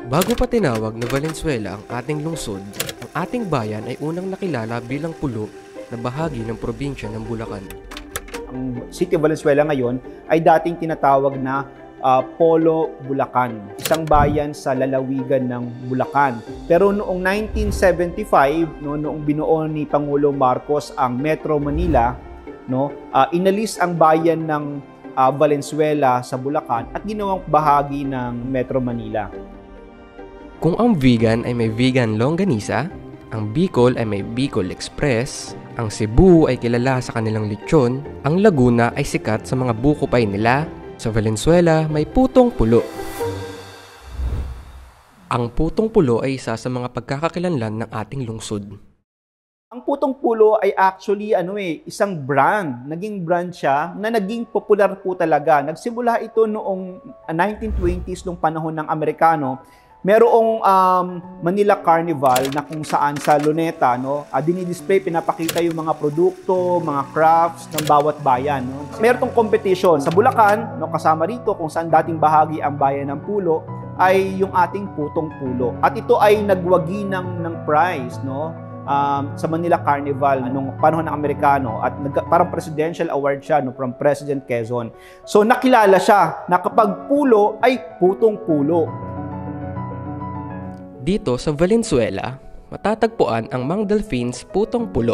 Bago pa tinawag na Valenzuela ang ating lungsod, ang ating bayan ay unang nakilala bilang pulo na bahagi ng probinsya ng Bulacan. Ang City of Valenzuela ngayon ay dating tinatawag na Polo, Bulacan, isang bayan sa lalawigan ng Bulacan. Pero noong 1975, noong binuo ni Pangulo Marcos ang Metro Manila, inalis ang bayan ng Valenzuela sa Bulacan at ginawang bahagi ng Metro Manila. Kung ang vegan ay may vegan longganisa, ang Bicol ay may Bicol Express, ang Cebu ay kilala sa kanilang lechon, ang Laguna ay sikat sa mga buko pie nila, sa Valenzuela may putong pulo. Ang putong pulo ay isa sa mga pagkakakilanlan ng ating lungsod. Ang putong pulo ay actually isang brand. Naging brand siya na naging popular po talaga. Nagsimula ito noong 1920s nung panahon ng Amerikano. Merong Manila Carnival na kung saan sa Luneta, dinidisplay, pinapakita yung mga produkto, mga crafts ng bawat bayan. Merong competition sa Bulacan, kasama rito kung saan dating bahagi ang bayan ng Pulo, ay yung ating putong pulo. At ito ay nagwagi ng prize, sa Manila Carnival nung panahon ng Amerikano at parang presidential award siya from President Quezon. So nakilala siya na kapag pulo ay putong pulo. Dito sa Valenzuela, matatagpuan ang Mang Delfin's Putong Pulo.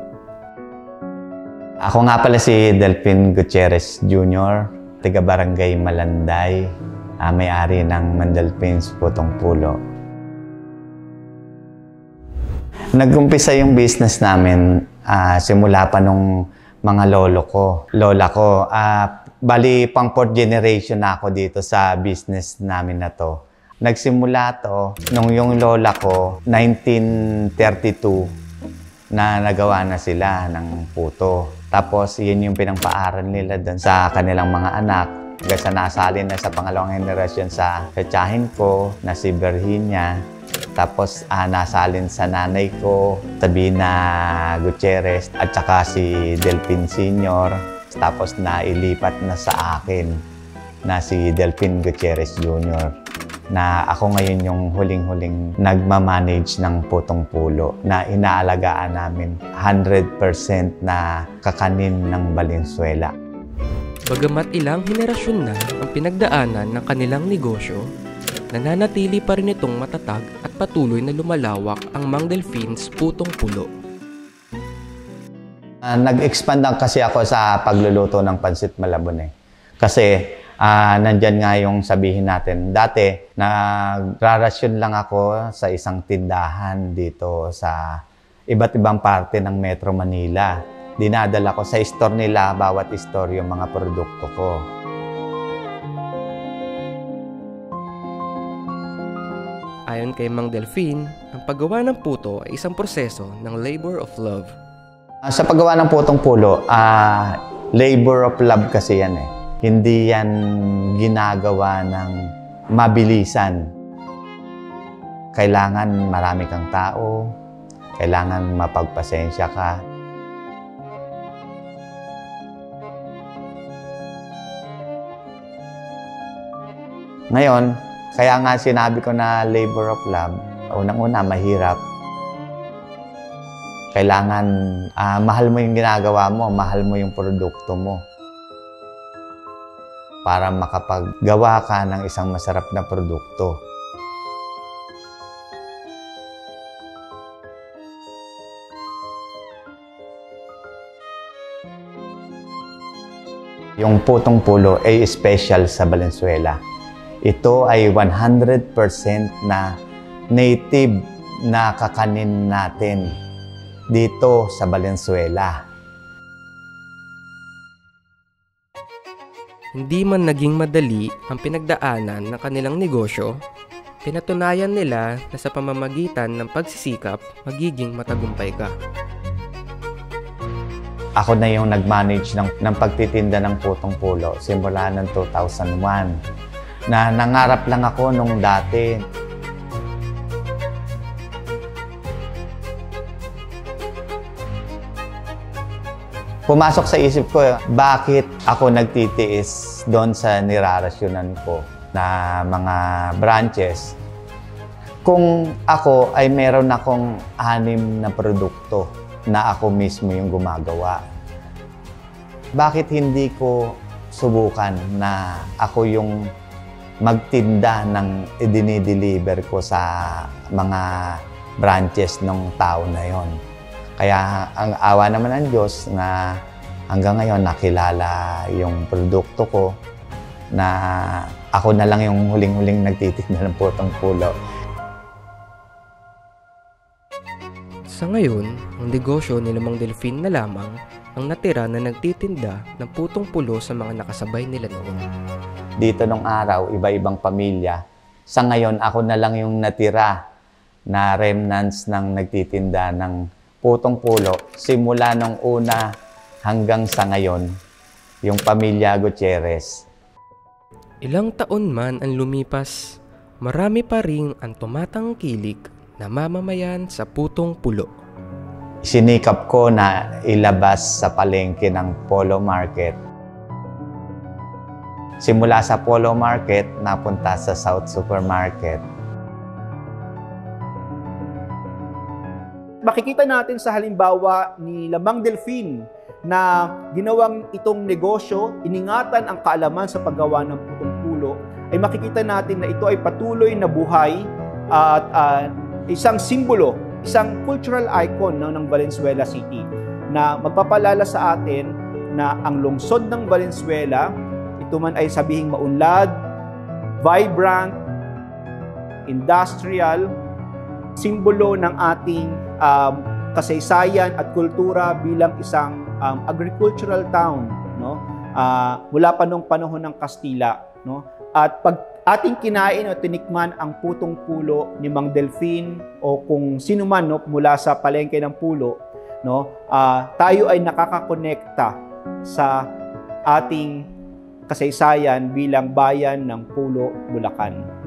Ako nga pala si Delfin Gutierrez Jr., taga-barangay Malanday, may-ari ng Mang Delfin's Putong Pulo. Nag-umpisa yung business namin simula pa nung mga lola ko. Bali, pang 4th generation na ako dito sa business namin na to. Nagsimula to nung yung lola ko, 1932, na nagawa na sila ng puto. Tapos, yun yung pinangpaaral nila doon sa kanilang mga anak. Hanggang sa nasalin na sa pangalawang henerasyon sa tsahin ko, na si Virginia. Tapos, nasalin sa nanay ko, Sabina Gutierrez, at saka si Delfin Sr. Tapos, nailipat na sa akin na si Delfin Gutierrez Jr. na ako ngayon yung huling-huling nagmamanage ng putong pulo na inaalagaan namin 100% na kakanin ng Valenzuela. Bagamat ilang henerasyon na ang pinagdaanan ng kanilang negosyo, nananatili pa rin itong matatag at patuloy na lumalawak ang Mang Delfin's Putong Pulo. Nag-expand lang kasi ako sa pagluluto ng pansit malabon Kasi nandyan nga yung sabihin natin. Dati, nagrarasyon lang ako sa isang tindahan dito sa iba't ibang parte ng Metro Manila. Dinadala ko sa store nila, bawat store yung mga produkto ko. Ayon kay Mang Delfin, ang paggawa ng puto ay isang proseso ng labor of love. Sa paggawa ng putong pulo, labor of love kasi yan Hindi yan ginagawa ng mabilisan. Kailangan marami kang tao, kailangan mapagpasensya ka. Ngayon, kaya nga sinabi ko na labor of love, unang-una mahirap. Kailangan mahal mo yung ginagawa mo, mahal mo yung produkto mo, para makapaggawa ka ng isang masarap na produkto. Yung putong pulo ay special sa Valenzuela. Ito ay 100% na native na kakanin natin dito sa Valenzuela. Hindi man naging madali ang pinagdaanan ng kanilang negosyo, pinatunayan nila na sa pamamagitan ng pagsisikap, magiging matagumpay ka. Ako na yung nag-manage ng pagtitinda ng putong pulo simula ng 2001. Na nangarap lang ako nung dati. Pumasok sa isip ko, bakit ako nagtitiis doon sa nirarasyonan ko na mga branches Kung ako ay meron akong 6 na produkto na ako mismo yung gumagawa, bakit hindi ko subukan na ako yung magtinda ng idinideliver ko sa mga branches ng tao na yon? Kaya ang awa naman ng Diyos na hanggang ngayon nakilala yung produkto ko, na ako na lang yung huling-huling nagtitinda ng putong pulo. Sa ngayon, ang negosyo ni Mang Delfin na lamang ang natira na nagtitinda ng putong pulo sa mga nakasabay nila noon. Dito nung araw, iba-ibang pamilya. Sa ngayon, ako na lang yung natira na remnants ng nagtitinda ng putong pulo. Simula nung una hanggang sa ngayon, yung pamilya Gutierrez. Ilang taon man ang lumipas, marami pa rin ang tumatangkilik na mamamayan sa putong pulo. Sinikap ko na ilabas sa palengke ng Polo Market. Simula sa Polo Market, napunta sa South Supermarket. Makikita natin sa halimbawa ni Mang Delfin na ginawang itong negosyo, iningatan ang kaalaman sa paggawa ng putong pulo, ay makikita natin na ito ay patuloy na buhay at isang simbolo, isang cultural icon ng Valenzuela City na magpapalala sa atin na ang lungsod ng Valenzuela, ito man ay sabihing maunlad, vibrant, industrial, simbolo ng ating kasaysayan at kultura bilang isang agricultural town, no? Mula pa nung panahon ng Kastila, no? At pag ating kinain o tinikman ang putong pulo ni Mang Delfin o kung sino man, no, mula sa palengke ng pulo, no, tayo ay nakakakonekta sa ating kasaysayan bilang bayan ng Pulo, Bulacan.